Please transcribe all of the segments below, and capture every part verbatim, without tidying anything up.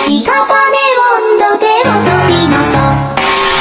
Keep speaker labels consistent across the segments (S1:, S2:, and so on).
S1: 温度でも飛びましょう。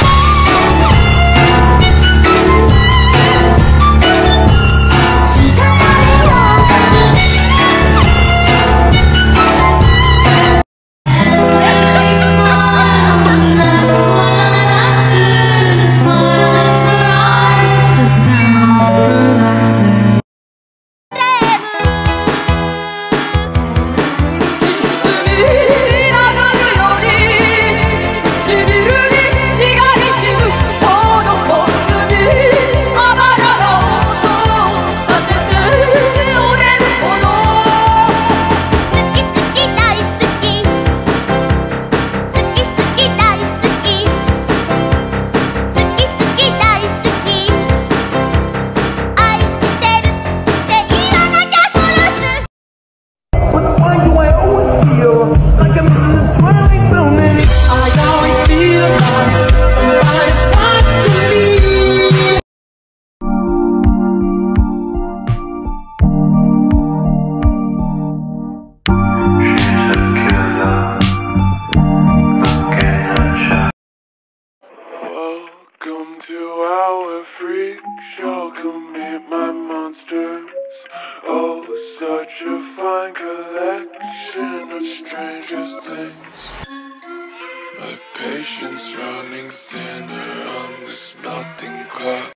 S2: Welcome to our freak show, come meet my monsters. Oh, such a fine collection of strangest things. My patience running thinner on this melting clock.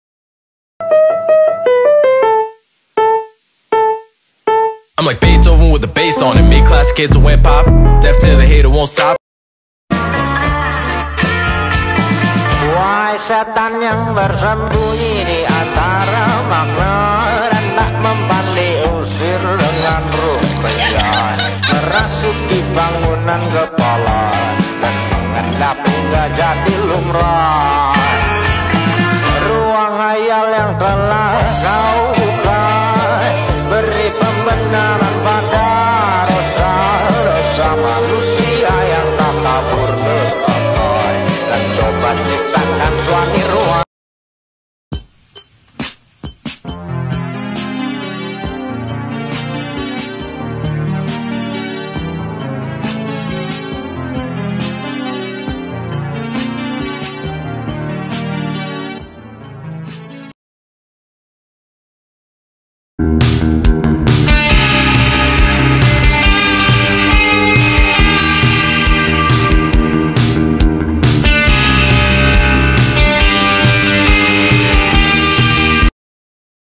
S3: I'm like Beethoven with the bass on it. Made classic hits and went pop. Deaf to the hater, won't stop.
S4: Wahai setan yang bersembunyi di antara makna dan tak mempan diusir dengan rupiah, merasuki bangunan kepala dan mengendap hingga jadi lumrah. Ruang hayal yang telah kau buka, beri pembenaran pada dosa-dosa manusia yang tak kabur berpakai, dan coba ciptakan suami ruang.
S2: Thank you.